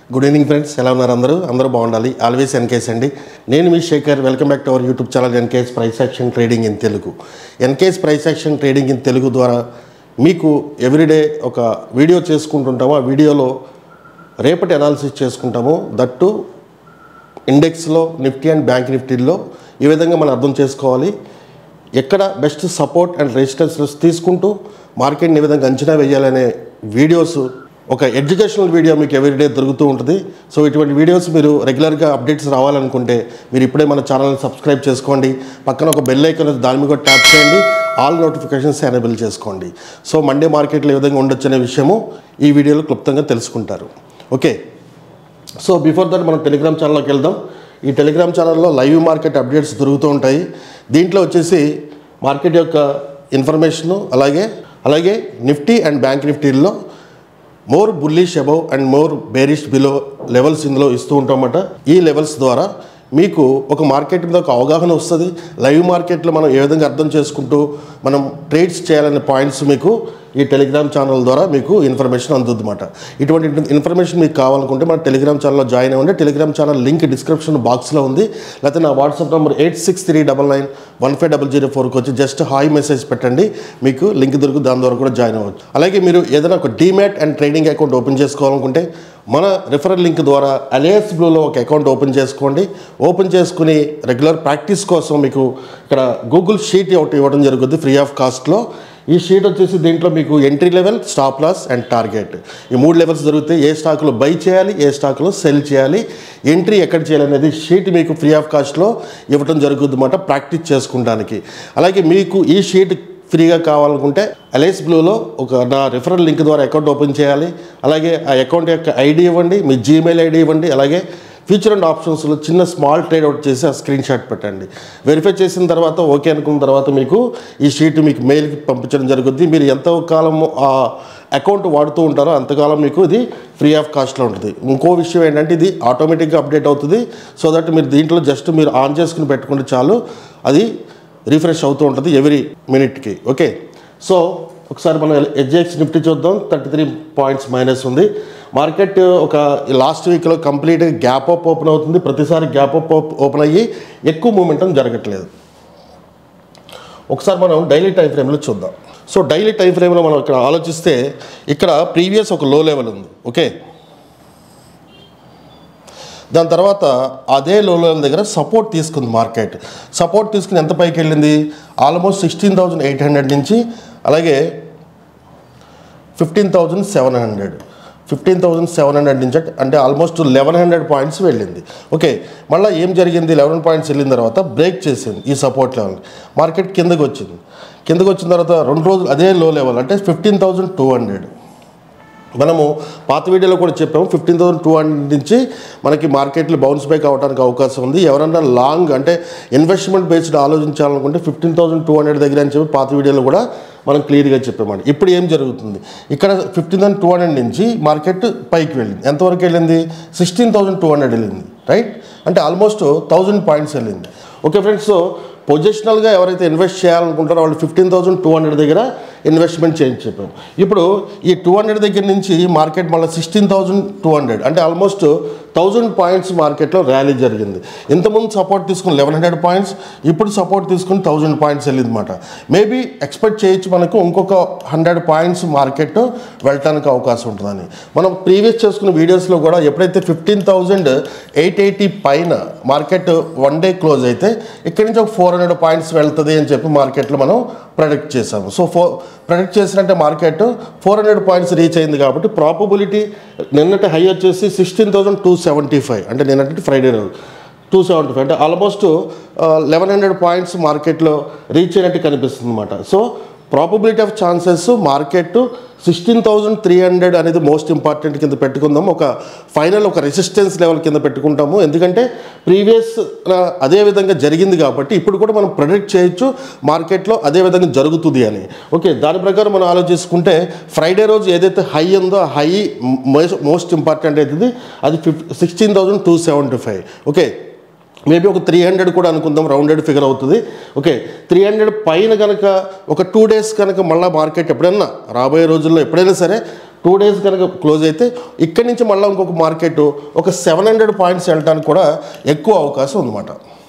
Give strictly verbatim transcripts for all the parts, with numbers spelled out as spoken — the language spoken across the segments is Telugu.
గుడ్ ఈవినింగ్ ఫ్రెండ్స్, ఎలా ఉన్నారు అందరూ? అందరూ బాగుండాలి. ఆల్వేస్ ఎన్కేఎస్ అండి. నేను మీ Shekhar. Welcome back to our YouTube channel NKS price action trading in Telugu. NKS price action trading in Telugu ద్వారా మీకు ఎవ్రీడే ఒక వీడియో చేసుకుంటుంటాము. ఆ వీడియోలో రేపటి అనాలిసిస్ చేసుకుంటాము. దట్టు ఇండెక్స్లో, నిఫ్టీ అండ్ బ్యాంక్ నిఫ్టీలో ఈ విధంగా మనం అర్థం చేసుకోవాలి. ఎక్కడ బెస్ట్ సపోర్ట్ అండ్ రెసిస్టెన్స్ తీసుకుంటూ మార్కెట్ని ఏ విధంగా అంచనా వేయాలనే వీడియోస్, ఒక ఎడ్యుకేషనల్ వీడియో మీకు ఎవ్రీడే దొరుకుతూ ఉంటుంది. సో ఇటువంటి వీడియోస్ మీరు రెగ్యులర్గా అప్డేట్స్ రావాలనుకుంటే మీరు ఇప్పుడే మన ఛానల్ని సబ్స్క్రైబ్ చేసుకోండి. పక్కన ఒక బెల్ ఐకాన్ దాని మీద ట్యాప్ చేయండి. ఆల్ నోటిఫికేషన్స్ ఎనేబుల్ చేసుకోండి. సో మండే మార్కెట్లో ఏ విధంగా ఉండొచ్చు అనే విషయము ఈ వీడియోలో క్లుప్తంగా తెలుసుకుంటారు. ఓకే, సో బిఫోర్ దట్ మనం టెలిగ్రామ్ ఛానల్లోకి వెళ్దాం. ఈ టెలిగ్రామ్ ఛానల్లో లైవ్ మార్కెట్ అప్డేట్స్ దొరుకుతూ ఉంటాయి. దీంట్లో వచ్చేసి మార్కెట్ యొక్క ఇన్ఫర్మేషను, అలాగే అలాగే నిఫ్టీ అండ్ బ్యాంక్ నిఫ్టీల్లో more bullish above and more bearish below levels ఇందులో ఇస్తూ ఉంటామన్నమాట. ఈ లెవెల్స్ ద్వారా మీకు ఒక మార్కెట్ మీద ఒక అవగాహన వస్తుంది. లైవ్ మార్కెట్లో మనం ఏ విధంగా అర్థం చేసుకుంటూ మనం ట్రేడ్స్ చేయాలనే పాయింట్స్ మీకు ఈ టెలిగ్రామ్ ఛానల్ ద్వారా మీకు ఇన్ఫర్మేషన్ అందుతుందన్నమాట. ఇటువంటి ఇన్ఫర్మేషన్ మీకు కావాలనుకుంటే మన టెలిగ్రామ్ ఛానల్లో జాయిన్ అవ్వండి. టెలిగ్రామ్ ఛానల్ లింక్ డిస్క్రిప్షన్ బాక్స్లో ఉంది. లేకపోతే నా WhatsApp number eight six three double nine one five double zero ఫోర్కి వచ్చి జస్ట్ హాయ్ మెసేజ్ పెట్టండి. మీకు లింక్ దొరుకుతుంది, దాని ద్వారా కూడా జాయిన్ అవ్వచ్చు. అలాగే మీరు ఏదైనా ఒక demat and trading account open చేసుకోవాలనుకుంటే మన రెఫరల్ లింక్ ద్వారా అలయన్స్ బ్లూలో ఒక అకౌంట్ ఓపెన్ చేసుకోండి. ఓపెన్ చేసుకుని రెగ్యులర్ ప్రాక్టీస్ కోసం మీకు ఇక్కడ గూగుల్ షీట్ ఒకటి ఇవ్వడం జరుగుతుంది ఫ్రీ ఆఫ్ కాస్ట్లో. ఈ షీట్ వచ్చేసి దీంట్లో మీకు entry level, stop loss and target, ఈ మూడు లెవెల్స్ దొరుకుతాయి. ఏ స్టాక్లో బై చేయాలి, ఏ స్టాక్లో సెల్ చేయాలి, ఎంట్రీ ఎక్కడ చేయాలనేది షీట్ మీకు ఫ్రీ ఆఫ్ కాస్ట్లో ఇవ్వడం జరుగుతుంది అన్నమాట, ప్రాక్టీస్ చేసుకోవడానికి. అలాగే మీకు ఈ షీట్ ఫ్రీగా కావాలనుకుంటే అలయన్స్ బ్లూలో ఒక నా రిఫరల్ లింక్ ద్వారా అకౌంట్ ఓపెన్ చేయాలి. అలాగే ఆ అకౌంట్ యొక్క ఐడి ఇవ్వండి, మీ జీమెయిల్ ఐడి ఇవ్వండి. అలాగే ఫ్యూచర్ అండ్ ఆప్షన్స్లో చిన్న స్మాల్ ట్రేడ్ అవుట్ చేసి ఆ స్క్రీన్ షాట్ పెట్టండి. వెరిఫై చేసిన తర్వాత ఓకే అనుకున్న తర్వాత మీకు ఈ షీట్ మీకు మెయిల్కి పంపించడం జరుగుతుంది. మీరు ఎంత కాలం ఆ అకౌంట్ వాడుతూ ఉంటారో అంతకాలం మీకు ఇది ఫ్రీ ఆఫ్ కాస్ట్లో ఉంటుంది. ఇంకో విషయం ఏంటంటే ఇది ఆటోమేటిక్గా అప్డేట్ అవుతుంది. సో దట్ మీరు దీంట్లో జస్ట్ మీరు ఆన్ చేసుకుని పెట్టుకుంటే చాలు, అది రిఫ్రెష్ అవుతూ ఉంటుంది ఎవ్రీ మినిట్కి. ఓకే, సో ఒకసారి మనం హెచ్డిఎక్స్ నిఫ్టీ చూద్దాం. థర్టీ త్రీ పాయింట్స్ మైనస్ ఉంది. మార్కెట్ ఒక లాస్ట్ వీక్లో కంప్లీట్గా గ్యాప్ అప్ ఓపెన్ అవుతుంది. ప్రతిసారి గ్యాప్ అప్ ఓపెన్ అయ్యి ఎక్కువ మూమెంటం జరగట్లేదు. ఒకసారి మనం డైలీ టైం ఫ్రేమ్లో చూద్దాం. సో డైలీ టైం ఫ్రేమ్లో మనం ఇక్కడ ఆలోచిస్తే ఇక్కడ ప్రీవియస్ ఒక లో లెవెల్ ఉంది. ఓకే, దాని తర్వాత అదే లో లెవెల్ దగ్గర సపోర్ట్ తీసుకుంది మార్కెట్. సపోర్ట్ తీసుకుని ఎంత పైకి వెళ్ళింది? Almost sixteen thousand eight hundred నుంచి అలాగే fifteen thousand seven hundred fifteen thousand seven hundred నుంచి అంటే ఆల్మోస్ట్ లెవెన్ హండ్రెడ్ పాయింట్స్ వెళ్ళింది. ఓకే, మళ్ళీ ఏం జరిగింది? లెవెన్ పాయింట్స్ వెళ్ళిన తర్వాత బ్రేక్ చేసింది ఈ సపోర్ట్ లెవెల్. మార్కెట్ కిందకు వచ్చింది. కిందకు వచ్చిన తర్వాత రెండు రోజులు అదే లో లెవెల్ అంటే ఫిఫ్టీన్ థౌజండ్ టూ హండ్రెడ్ మనము పాత వీడియోలో కూడా చెప్పాము. ఫిఫ్టీన్ థౌసండ్ టూ హండ్రెడ్ నుంచి మనకి మార్కెట్లో బౌన్స్ బ్యాక్ అవడానికి అవకాశం ఉంది. ఎవరన్నా లాంగ్ అంటే ఇన్వెస్ట్మెంట్ బేస్డ్ ఆలోచించాలనుకుంటే ఫిఫ్టీన్ థౌసండ్ టూ హండ్రెడ్ దగ్గర అని చెప్పి పాత వీడియోలో కూడా మనం క్లియర్గా చెప్పామండి. ఇప్పుడు ఏం జరుగుతుంది? ఇక్కడ ఫిఫ్టీన్ థౌసండ్ టూ హండ్రెడ్ నుంచి మార్కెట్ పైకి వెళ్ళింది. ఎంతవరకు వెళ్ళింది? సిక్స్టీన్ థౌసండ్ టూ హండ్రెడ్ వెళ్ళింది. రైట్, అంటే ఆల్మోస్ట్ థౌజండ్ పాయింట్స్ వెళ్ళింది. ఓకే ఫ్రెండ్స్, సో పొజిషనల్గా ఎవరైతే ఇన్వెస్ట్ చేయాలనుకుంటారో వాళ్ళు ఫిఫ్టీన్ థౌసండ్ టూ హండ్రెడ్ దగ్గర ఇన్వెస్ట్మెంట్ చేయించి చెప్పాము. ఇప్పుడు ఈ టూ హండ్రెడ్ దగ్గర నుంచి మార్కెట్ మళ్ళీ సిక్స్టీన్ థౌసండ్ టూ హండ్రెడ్ అంటే ఆల్మోస్ట్ థౌజండ్ పాయింట్స్ మార్కెట్లో ర్యాలీ జరిగింది. ఇంతకుముందు సపోర్ట్ తీసుకుని లెవెన్ హండ్రెడ్ పాయింట్స్, ఇప్పుడు సపోర్ట్ తీసుకుని థౌజండ్ పాయింట్స్ వెళ్ళింది అనమాట. మేబీ ఎక్స్పెక్ట్ చేయొచ్చు మనకు ఇంకొక హండ్రెడ్ పాయింట్స్ మార్కెట్ వెళ్ళటానికి అవకాశం ఉంటుందని. మనం ప్రీవియస్ చేసుకున్న వీడియోస్లో కూడా ఎప్పుడైతే ఫిఫ్టీన్ థౌజండ్ ఎయిట్ ఎయిటీ పైన మార్కెట్ వన్ డే క్లోజ్ అయితే ఇక్కడి నుంచి ఒక ఫోర్ హండ్రెడ్ పాయింట్స్ వెళ్తుంది అని చెప్పి మార్కెట్లో మనం ప్రెడిక్ట్ చేసాము. సో ఫోర్ ప్రెడిక్ట్ చేసినట్టే market four hundred points reach అయింది. కాబట్టి ప్రాబబిలిటీ నిన్నటి హై వచ్చేసి sixteen thousand two seventy five అంటే నిన్నటి ఫ్రైడే రోజు టూ సెవెంటీ ఫైవ్ అంటే ఆల్మోస్ట్ లెవెన్ హండ్రెడ్ పాయింట్స్ మార్కెట్లో రీచ్ అయినట్టు కనిపిస్తుంది అనమాట. So probability of chances market sixteen thousand three hundred అనేది మోస్ట్ ఇంపార్టెంట్ కింద పెట్టుకుందాం. ఒక ఫైనల్ ఒక రెసిస్టెన్స్ లెవెల్ కింద పెట్టుకుంటాము. ఎందుకంటే ప్రీవియస్ అదే విధంగా జరిగింది కాబట్టి ఇప్పుడు కూడా మనం ప్రెడిక్ట్ చేయొచ్చు మార్కెట్లో అదే విధంగా జరుగుతుంది అని. ఓకే, దాని ప్రకారం మనం ఆలోచించుకుంటే ఫ్రైడే రోజు ఏదైతే హై ఉందో ఆ హై మోస్ట్ ఇంపార్టెంట్ అవుతుంది. అది ఫిఫ్ sixteen thousand two seventy five okay, maybe ఒక త్రీ హండ్రెడ్ కూడా అనుకుందాం, రౌండెడ్ ఫిగర్ అవుతుంది. ఓకే, త్రీ హండ్రెడ్ పైన కనుక ఒక టూ డేస్ కనుక మళ్ళీ మార్కెట్ ఎప్పుడైనా రాబోయే రోజుల్లో ఎప్పుడైనా సరే టూ డేస్ కనుక క్లోజ్ అయితే ఇక్కడి నుంచి మళ్ళీ ఇంకొక మార్కెట్ ఒక సెవెన్ హండ్రెడ్ పాయింట్స్ వెళ్ళడానికి కూడా ఎక్కువ అవకాశం ఉందన్నమాట.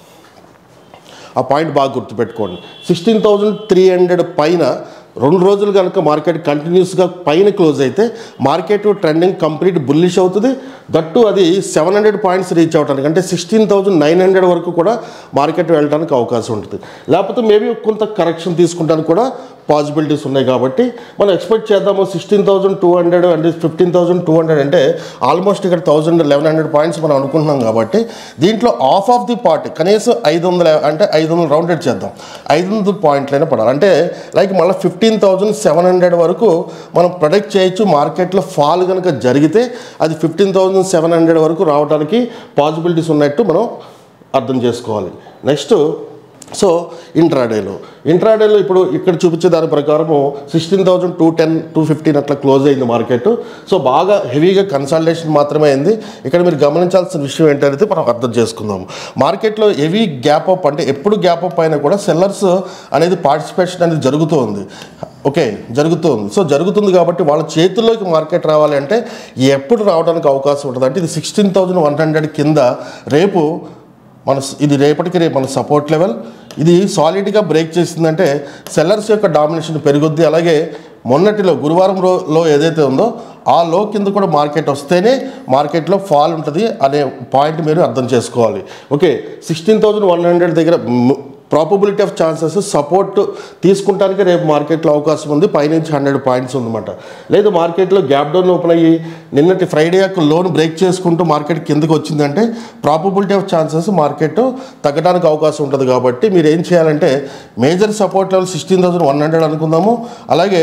ఆ పాయింట్ బాగా గుర్తుపెట్టుకోండి. సిక్స్టీన్ థౌజండ్ త్రీ హండ్రెడ్ పైన రెండు రోజులు కనుక మార్కెట్ కంటిన్యూస్గా పైన క్లోజ్ అయితే మార్కెట్ ట్రెండింగ్ కంప్లీట్ బుల్లిష్ అవుతుంది. దట్టు అది సెవెన్ హండ్రెడ్ పాయింట్స్ రీచ్ అవడానికి అంటే సిక్స్టీన్ థౌజండ్ నైన్ హండ్రెడ్ వరకు కూడా మార్కెట్ వెళ్ళడానికి అవకాశం ఉంటుంది. లేకపోతే మేబీ కొంత కరెక్షన్ తీసుకుంటానికి కూడా పాసిబిలిటీస్ ఉన్నాయి. కాబట్టి మనం ఎక్స్పెక్ట్ చేద్దాము సిక్స్టీన్ థౌజండ్ టూ హండ్రెడ్ అంటే ఫిఫ్టీన్ థౌజండ్ టూ హండ్రెడ్ అంటే ఆల్మోస్ట్ ఇక్కడ థౌజండ్ లెవెన్ హండ్రెడ్ పాయింట్స్ మనం అనుకుంటున్నాం. కాబట్టి దీంట్లో హాఫ్ ఆఫ్ ది పార్ట్ కనీసం ఐదు వందల అంటే ఐదు వందలు రౌండెడ్ చేద్దాం, ఐదు వందల పాయింట్లైనా పడాలి. అంటే లైక్ మళ్ళీ ఫిఫ్టీన్ థౌజండ్ సెవెన్ హండ్రెడ్ వరకు మనం ప్రొడక్ట్ చేయొచ్చు. మార్కెట్లో ఫాల్ కనుక జరిగితే అది ఫిఫ్టీన్ థౌజండ్ సెవెన్ హండ్రెడ్ వరకు రావడానికి పాసిబిలిటీస్ ఉన్నట్టు మనం అర్థం చేసుకోవాలి. నెక్స్ట్ సో ఇంట్రాడేలో ఇంట్రాడేలో ఇప్పుడు ఇక్కడ చూపించే దాని ప్రకారము sixteen thousand two ten two fifteen అట్లా క్లోజ్ అయింది మార్కెట్. సో బాగా హెవీగా కన్సల్టేషన్ మాత్రమే అయింది. ఇక్కడ మీరు గమనించాల్సిన విషయం ఏంటనేది మనం అర్థం చేసుకుందాము. మార్కెట్లో హెవీ గ్యాప్ అప్ అంటే ఎప్పుడు గ్యాప్ అప్ అయినా కూడా సెల్లర్స్ అనేది పార్టిసిపేషన్ అనేది జరుగుతూ ఉంది. ఓకే జరుగుతుంది. సో జరుగుతుంది కాబట్టి వాళ్ళ చేతుల్లోకి మార్కెట్ రావాలి అంటే ఎప్పుడు రావడానికి అవకాశం ఉంటుంది అంటే ఇది సిక్స్టీన్ థౌజండ్ వన్ హండ్రెడ్ కింద రేపు మన ఇది రేపటికి రేపు మన సపోర్ట్ లెవెల్ ఇది సాలిడ్గా బ్రేక్ చేసిందంటే సెల్లర్స్ యొక్క డామినేషన్ పెరుగుద్ది. అలాగే మొన్నటిలో గురువారం రోజులో ఏదైతే ఉందో ఆ లో కింద కూడా మార్కెట్ వస్తేనే మార్కెట్లో ఫాల్ ఉంటుంది అనే పాయింట్ మీరు అర్థం చేసుకోవాలి. Okay sixteen thousand one hundred దగ్గర ప్రాబబిలిటీ ఆఫ్ ఛాన్సెస్ సపోర్ట్ తీసుకుంటానికి రేపు మార్కెట్లో అవకాశం ఉంది. పైనుంచి హండ్రెడ్ పాయింట్స్ ఉందన్నమాట. లేదు మార్కెట్లో గ్యాప్ డౌన్ ఓపెన్ అయ్యి నిన్నటి ఫ్రైడే యొక్క లోన్ బ్రేక్ చేసుకుంటూ మార్కెట్ కిందకి వచ్చిందంటే ప్రాబబిలిటీ ఆఫ్ ఛాన్సెస్ మార్కెట్ తగ్గడానికి అవకాశం ఉంటుంది. కాబట్టి మీరు ఏం చేయాలంటే major support level sixteen thousand one hundred అనుకుందాము. అలాగే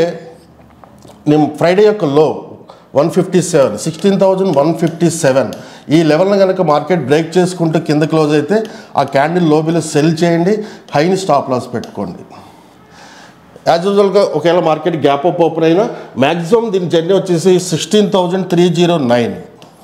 నేను ఫ్రైడే యొక్క low one fifty seven sixteen thousand one fifty seven ఈ లెవెల్ని కనుక మార్కెట్ బ్రేక్ చేసుకుంటూ కింద క్లోజ్ అయితే ఆ క్యాండిల్ లోబీలో సెల్ చేయండి, హైని స్టాప్ లాస్ పెట్టుకోండి. యాజ్ యూజువల్గా ఒకవేళ మార్కెట్ గ్యాప్ అప్ ఓపెన్ అయినా మ్యాక్సిమం దీని జర్నీ వచ్చేసి sixteen thousand three zero nine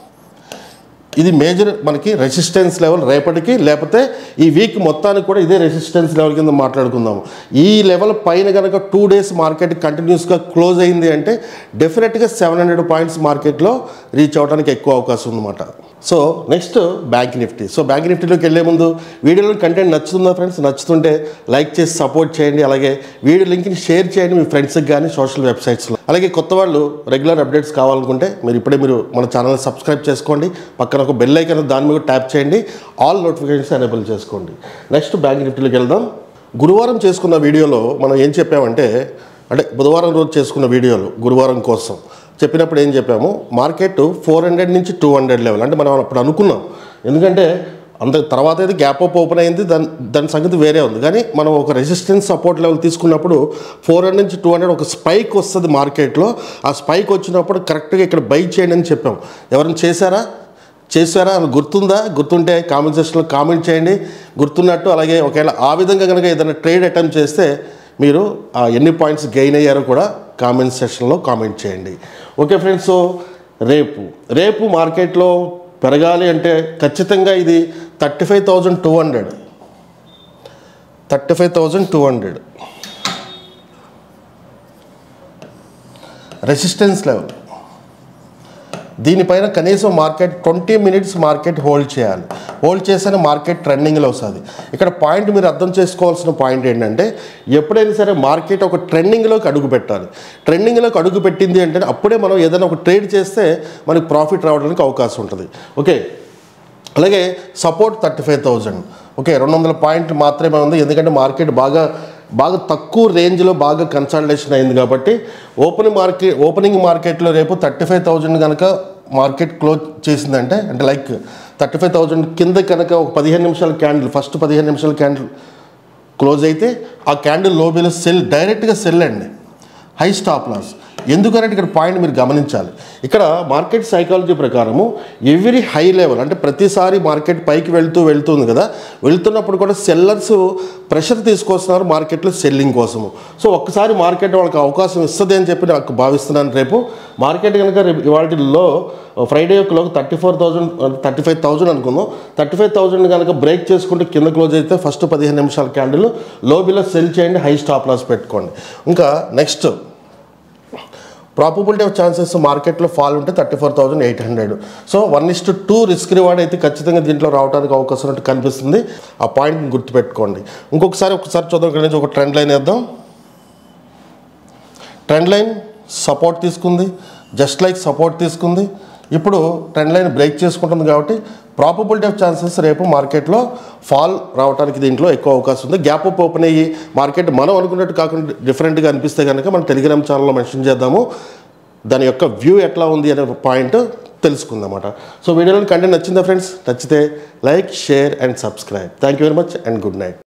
ఇది మేజర్ మనకి రెసిస్టెన్స్ లెవెల్ రేపటికి. లేకపోతే ఈ వీక్ మొత్తానికి కూడా ఇదే రెసిస్టెన్స్ లెవెల్ కింద మాట్లాడుకుందాము. ఈ లెవెల్ పైన కనుక టూ డేస్ మార్కెట్ కంటిన్యూస్గా క్లోజ్ అయింది అంటే డెఫినెట్గా సెవెన్ హండ్రెడ్ పాయింట్స్ మార్కెట్లో రీచ్ అవ్వడానికి ఎక్కువ అవకాశం ఉందన్నమాట. So next bank Nifty. So bank నిఫ్టీలోకి వెళ్ళే ముందు వీడియోలో కంటెంట్ నచ్చుతుందా ఫ్రెండ్స్? నచ్చుతుంటే లైక్ చేసి సపోర్ట్ చేయండి. అలాగే వీడియో లింక్ని షేర్ చేయండి మీ ఫ్రెండ్స్కి కానీ సోషల్ వెబ్సైట్స్లో. అలాగే కొత్త వాళ్ళు రెగ్యులర్ అప్డేట్స్ కావాలనుకుంటే మీరు ఇప్పుడే మీరు మన ఛానల్ సబ్స్క్రైబ్ చేసుకోండి. పక్కన ఒక బెల్ ఐకాన్ దాని మీద ట్యాప్ చేయండి, ఆల్ నోటిఫికేషన్స్ ఎనేబుల్ చేసుకోండి. నెక్స్ట్ బ్యాంక్ నిఫ్టీలోకి వెళ్దాం. గురువారం చేసుకున్న వీడియోలో మనం ఏం చెప్పామంటే అంటే బుధవారం రోజు చేసుకున్న వీడియోలో గురువారం కోసం చెప్పినప్పుడు ఏం చెప్పాము, మార్కెట్ ఫోర్ హండ్రెడ్ నుంచి టూ హండ్రెడ్ లెవెల్ అంటే మనం అప్పుడు అనుకున్నాం. ఎందుకంటే అంత తర్వాత అయితే గ్యాప్ అప్ ఓపెన్ అయింది, దాని దాని సంగతి వేరే ఉంది. కానీ మనం ఒక రెసిస్టెన్స్ సపోర్ట్ లెవెల్ తీసుకున్నప్పుడు ఫోర్ హండ్రెడ్ నుంచి టూ హండ్రెడ్ ఒక స్పైక్ వస్తుంది మార్కెట్లో. ఆ స్పైక్ వచ్చినప్పుడు కరెక్ట్గా ఇక్కడ బై చేయండి అని చెప్పాం. ఎవరైనా చేశారా చేశారా అని గుర్తుందా? గుర్తుంటే కామెంట్ సెక్షన్లో కామెంట్ చేయండి గుర్తున్నట్టు. అలాగే ఒకవేళ ఆ విధంగా కనుక ఏదైనా ట్రేడ్ అటెంప్ట్ చేస్తే మీరు ఎన్ని పాయింట్స్ గెయిన్ అయ్యారో కూడా కామెంట్ సెక్షన్లో కామెంట్ చేయండి. ఓకే ఫ్రెండ్స్, సో రేపు రేపు మార్కెట్లో పెరగాలి అంటే ఖచ్చితంగా ఇది thirty five thousand two hundred thirty five thousand two hundred resistance level. దీనిపైన కనీసం market twenty minutes market hold చేయాలి. హోల్డ్ చేస్తేనే మార్కెట్ ట్రెండింగ్లో వస్తుంది. ఇక్కడ పాయింట్ మీరు అర్థం చేసుకోవాల్సిన పాయింట్ ఏంటంటే ఎప్పుడైనా సరే మార్కెట్ ఒక ట్రెండింగ్లోకి అడుగు పెట్టాలి. ట్రెండింగ్లోకి అడుగు పెట్టింది అంటే అప్పుడే మనం ఏదైనా ఒక ట్రేడ్ చేస్తే మనకి ప్రాఫిట్ రావడానికి అవకాశం ఉంటుంది. ఓకే, అలాగే support thirty five thousand okay రెండు వందల పాయింట్లు మాత్రమే ఉంది. ఎందుకంటే మార్కెట్ బాగా బాగా తక్కువ రేంజ్లో బాగా కన్సల్టేషన్ అయింది. కాబట్టి ఓపెనింగ్ మార్కెట్ ఓపెనింగ్ మార్కెట్లో రేపు థర్టీ ఫైవ్ థౌజండ్ కనుక మార్కెట్ క్లోజ్ చేసిందంటే అంటే లైక్ థర్టీ ఫైవ్ థౌజండ్ కింద కనుక ఒక పదిహేను నిమిషాల క్యాండిల్ ఫస్ట్ పదిహేను నిమిషాల క్యాండిల్ క్లోజ్ అయితే ఆ క్యాండిల్ లోబీలో సెల్ డైరెక్ట్గా సెల్ అండి, హై స్టాప్ లాస్. ఎందుకంటే ఇక్కడ పాయింట్ మీరు గమనించాలి. ఇక్కడ మార్కెట్ సైకాలజీ ప్రకారము ఎవ్రీ హై లెవెల్ అంటే ప్రతిసారి మార్కెట్ పైకి వెళ్తూ వెళ్తుంది కదా, వెళ్తున్నప్పుడు కూడా సెల్లర్స్ ప్రెషర్ తీసుకొస్తున్నారు మార్కెట్లో సెల్లింగ్ కోసము. సో ఒక్కసారి మార్కెట్ వాళ్ళకి అవకాశం ఇస్తుంది అని చెప్పి నాకు భావిస్తున్నాను. రేపు మార్కెట్ కనుక రేపు ఇవాళలో ఫ్రైడే యొక్క thirty four thousand thirty five thousand అనుకుందాం. థర్టీ ఫైవ్ థౌజండ్ కనుక బ్రేక్ చేసుకుంటే కింద క్లోజ్ అయితే ఫస్ట్ పదిహేను నిమిషాల క్యాండిల్ లో బిలో సెల్ చేయండి, హై స్టాప్ లాస్ పెట్టుకోండి. ఇంకా నెక్స్ట్ ప్రాబబిలిటీ ఆఫ్ ఛాన్సెస్ మార్కెట్లో ఫాల్ ఉంటే thirty four thousand eight hundred so one is to two risk reward అయితే ఖచ్చితంగా దీంట్లో రావడానికి అవకాశం ఉన్నట్టు కనిపిస్తుంది. ఆ పాయింట్ని గుర్తుపెట్టుకోండి. ఇంకొకసారి ఒకసారి చూద్దాం. ఇక్కడ నుంచి ఒక ట్రెండ్ లైన్ వేద్దాం. ట్రెండ్ లైన్ సపోర్ట్ తీసుకుంది, జస్ట్ లైక్ సపోర్ట్ తీసుకుంది. ఇప్పుడు ట్రెండ్ లైన్ బ్రేక్ చేసుకుంటుంది కాబట్టి ప్రాబబిలిటీ ఆఫ్ ఛాన్సెస్ రేపు మార్కెట్లో ఫాల్ రావడానికి దీంట్లో ఎక్కువ అవకాశం ఉంది. గ్యాప్ అప్ ఓపెన్ అయ్యి మార్కెట్ మనం అనుకున్నట్టు కాకుండా డిఫరెంట్గా అనిపిస్తే కనుక మనం టెలిగ్రామ్ ఛానల్లో మెన్షన్ చేద్దాము. దాని యొక్క వ్యూ ఎట్లా ఉంది అనే పాయింట్ తెలుసుకుందన్నమాట. సో వీడియోలో కంటెంట్ నచ్చిందా ఫ్రెండ్స్? నచ్చితే like, share and subscribe. Thank you very much and good night.